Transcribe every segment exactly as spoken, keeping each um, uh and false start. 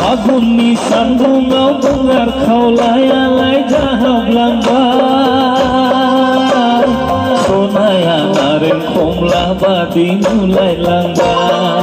Agunni sandungaw dengar kaulayalah jahablambar Sonaya naren komlah badi mulai langgar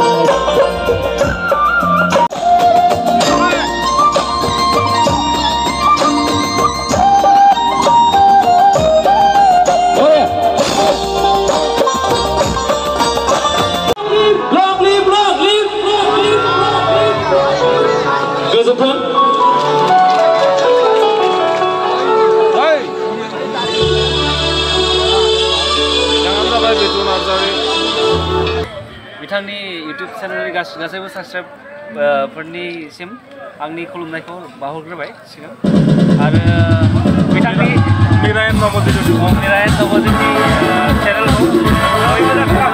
बिथांनि YouTube channel गासैबो subscribe फोरनिसिम आंनि खुलुमनायखौ बावहरग्रोबाय सिगां आरो बिथांनि मिरायन नवजित मिरायन नवजितनि चेनेलखौ बयबो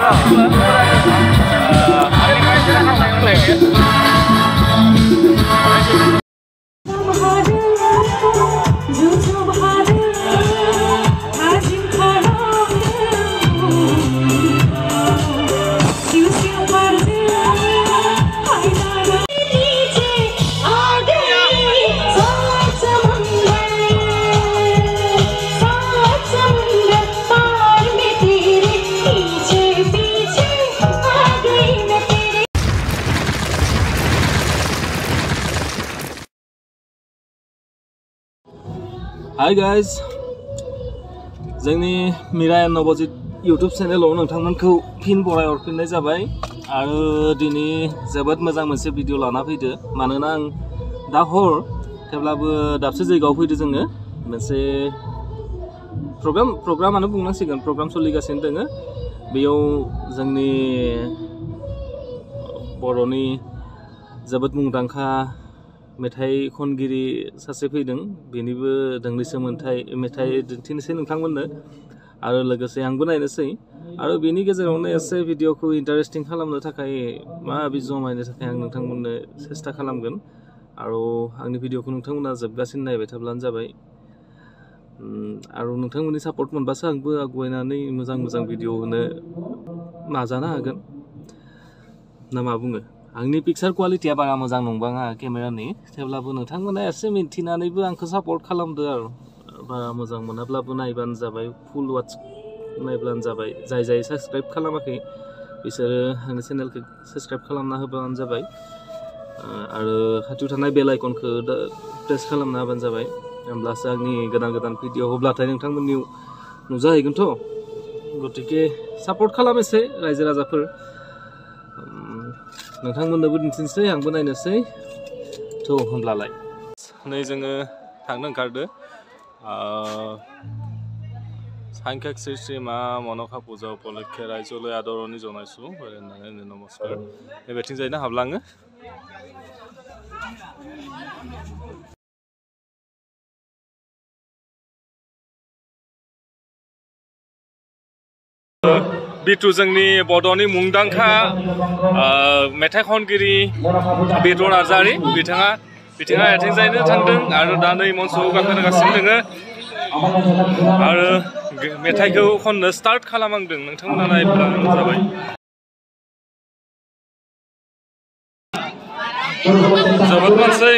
Hi guys, जोंनि मिरायन नवजित यूट्यूब चैनेलाव नोंथांमोनखौ फिन बराय हरफिननाय जाबाय आरो दिनै जोबोद मोजां मोनसे भिडिअ लाना फैदो मानोना आं दा हर थेवब्लाबो दाबसे जायगायाव फैदो जोङो मोनसे प्रग्राम प्रग्रामानो बुंनांसिगोन प्रग्राम सोलिगासिनो दोङो बेयाव जोंनि बर'नि जोबोद मुंदांखा मेथाइ खनगिरि सासे फैदों बेनिबो दोंनैसो मोनथाइ मेथाइ दिन्थिनोसै नोंथांमोननो आरो लोगोसे आंबो नायनोसै आरो बेनि गेजेरावनो एसे भिडिअखौ इन्टारेस्टिं खालामनो थाखाय माबि जमायनो थाखाय आं नोंथांमोननो सेस्था खालामगोन आरो आंनि भिडिअखौ नोंथांमोना जोबगासिनो नायबाय थाब्लानो जाबाय आरो नोंथांमोननि सापर्ट मोनबासो आंबो आगुवायनानै मोजां मोजां भिडिअ होनो नाजानो हागोन ना मा बुङो आंनि पिक्चार क्वालिटिया बारा मोजां नंबाङा केमेरानि थेवब्लाबो नोंथांमोना एसे मिन्थिनानैबो आंखौ सापर्ट खालामदो आरो बारा मोजां मोनाब्लाबो नायबानो जाबाय फुल वाच नायब्लानो जाबाय जाय जाय साबस्क्राइब खालामाखै बिसोरो आंनि चेनेलखौ साबस्क्राइब खालामना होबानो जाबाय आरो खाथियाव थानाय बेल आइकनखौ प्रेस खालामना होबानो जाबाय होमब्लासो आंनि गोदान गोदान भिडिअ होब्लाथाय नोंथांमोननि नुजाहैगोनथ' गतिके सापर्ट खालामनोसै रायजो राजाफोर नोंथांमोननोबो दिन्थिनोसै आंबो नायनोसै थ' होमब्लालाय नै जोङो थांनो ओंखारदो सांख्याक श्री श्री मा मनखा पुजा उपलक्षे रायजोलै आदरनि जनायसु होननानै नमस्कार बेबायदिं जायनो हाबलाङो बिटु जोंनि बड'नि मुंदांखा मेथाइ खनगिरि बिटु नार्जारि बिथाङा बिथाङा आथिंजायनो थांदों आरो दा नै मन्चआव गाखोगासिनो दोङो आरो मेथाइखौ खननो स्टार्ट खालामहांदों नोंथांमोना नायब्लानो जाबाय जोबोद मोनसै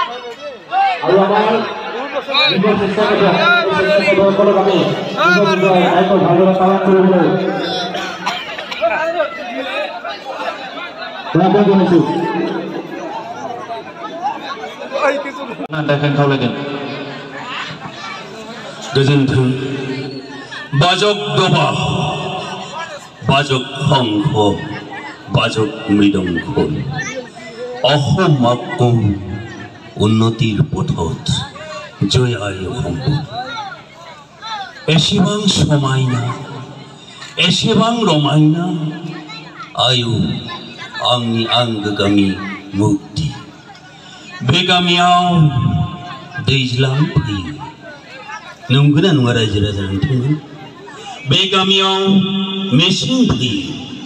गोजोन्थों बाजक दबा बाजक हंख बाजक मृदंख अहमाक उन्नतिर पथत जयाय सम्पद एसेबां समायना एसेबां रमायना आयु आंनि आंगो गामि मुक्ति बे गामियाव दैज्लां फैयो नंगौना नङा रायजो राजा नोंथांमोन बे गामियाव मेसें फैयो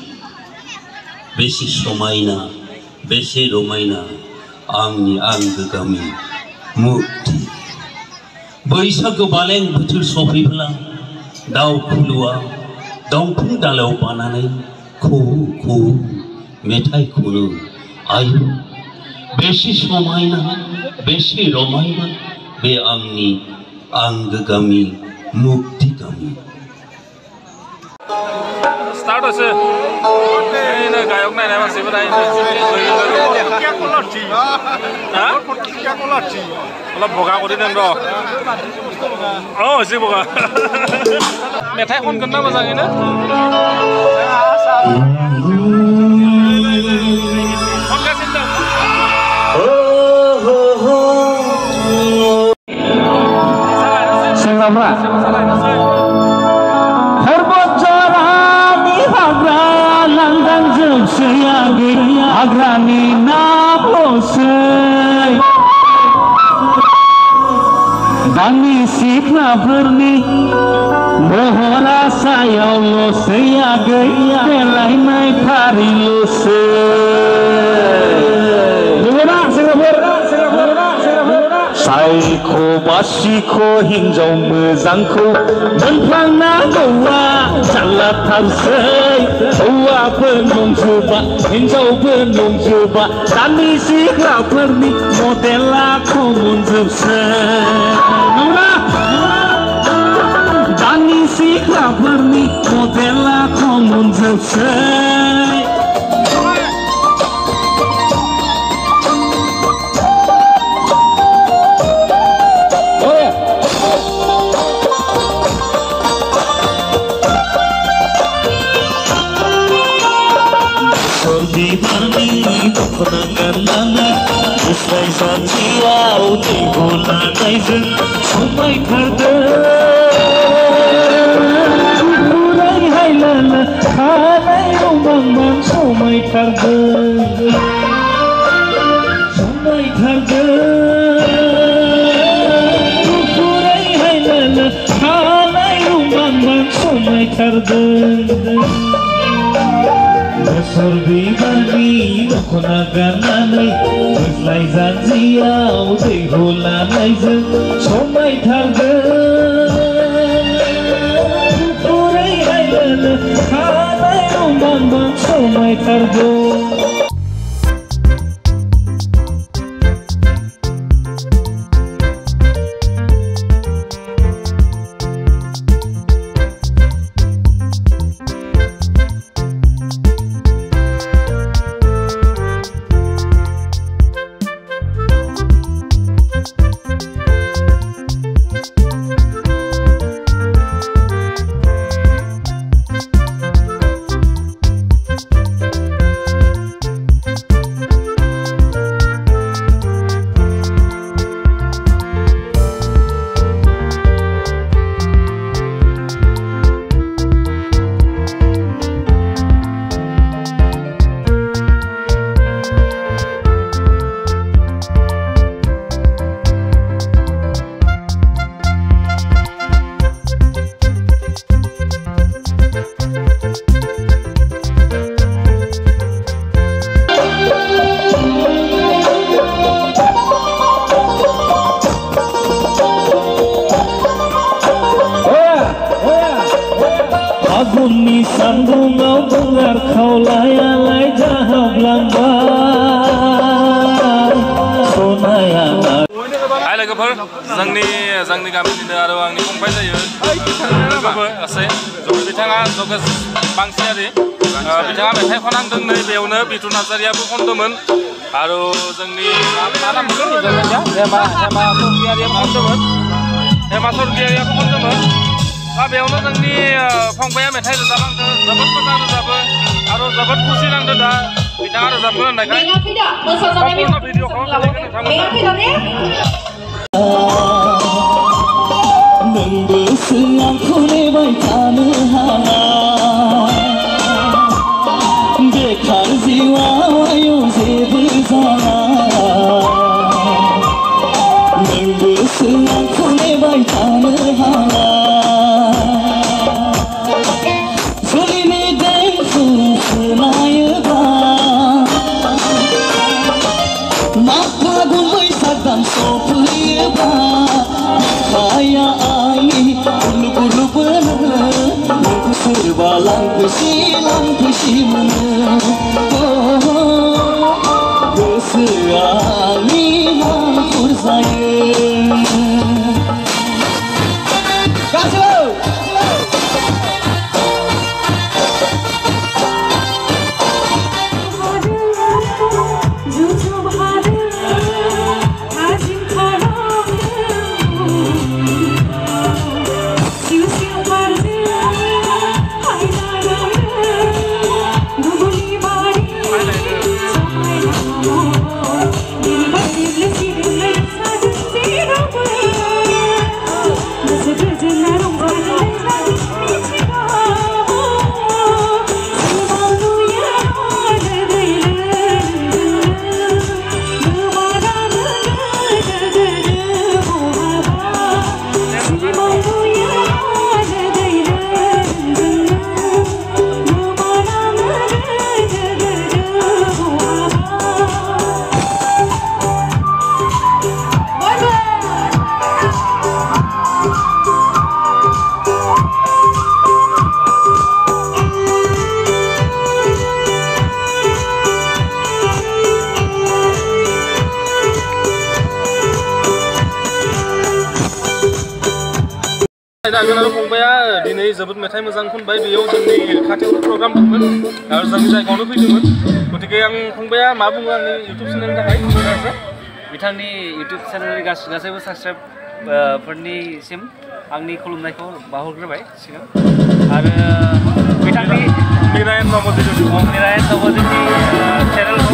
बेसे समायना बेसे रमायना आंनि आंगो गामि मुक्ति बैसागो बालें बोथोर सफैब्ला दाउ खुलुआ दंफां दालायाव बानानै खौ खौ मेथाइ खनो आयु बेसे समायना बेसे रमायना बे आंनि आंगो गामि मुक्ति गामि स्टार्ट होसो ओइनो गायक नायनाय मानसिबो नाय क्या कलारथि हा क्या कलारथि অলপ বগা কৰি দেন ৰ অ হৈছে বগা মেঠাই কোনখন না মোজাঙিনা কোনকা চিন্তা सेंग्राफ्रा हरबजरानि हाग्रा लांदां जोंसै आगै हाग्रानि नामल'सै दानि सिख्लाफोरनि महरा सायावल'सै आगै देलायनाय फारिल'सै सायख' बासिख' हिन्जाव मोजांखौ मोनफ्लांनांगौआ जारलाथारसै हौवाफोर नंजोबा हिन्जावफोर नंजोबा दानि सिख्लाफोरनि मडेला खमनजोबसै नंगौना दानि सिख्लाफोरनि मडेला खमनजोबसै बिबारनि दख'ना गाननानै गुस्लाय जानजियाव दैखौ लानायजों समायथारदों गुफुरै हायलाना खानाय रंबांबां समायथारदों समायथारदों गुफुरै हायलाना खानाय रंबांबां समायथारदों बोसोर बिबारनि दख'ना गाननानै गुस्लाय जानजियाव दैखौ लानायजों समायथारदों गुफुरै हायलाना खानाय रंबांबां समायथारदों आगुननि सान्दुङाव गंगार खावलायालाय जाहाबलांबाय सनाया हाय लोगोफोर जोंनि जोंनि गामिनिनो आरो आंनि फंबाय जायो लोगोबो गासै बिथाङा जगेश बांसियारि बिथाङा मेथाइ खनांदों नै बेयावनो बिथु नार्जारियाबो खनदोंमोन आरो जोंनि हेमा हेमा सरगियारियाबो खनदोंमोन हेमा सरगियारियाबो खनदोंमन दा बेयावनो जोंनि फंबाया मेथाइ रोजाबलांदों जोबोद मोजां रोजाबो आरो जोबोद खुसि नांदों दा बिथाङा रोजाबगोन होननायखाय सम्पूर्ण भिडिअखौ नोंबो आंखौ नेबाय थानो हाला बेखार जिउआव जेबो जाला नोंबो आंखौ नेबाय थानो हाला जुलिनि देंखो खोनायोबा माग फागुन बैसाग दान सफैयोबा बिखाया आंनि गुलु गुलु बोनो नोंखौ सोरबा लांफैसि लांफैसि मोनो गोसोआनि नामफोर जायो गासिबो आगोलाव फंबाया दिनै जोबोद मेथाइ मोजां खनबाय बेयाव जोंनि खाथियावनो प्रग्राम दंमोन आरो जोंनि जायगायावनो फैदोंमोन गतिके आं फंबाया मा बुङो आंनि इउटुब चेनेलनि थाखाय बिथांनि इउटुब चेनेलनि गासैबो साबस्क्राइब फोरनिसिम आंनि खुलुमनायखौ बावहरग्रोबाय सिगां आरो बिथांनि निरायन नवजित निरायन नवजितनि चेनेलखौ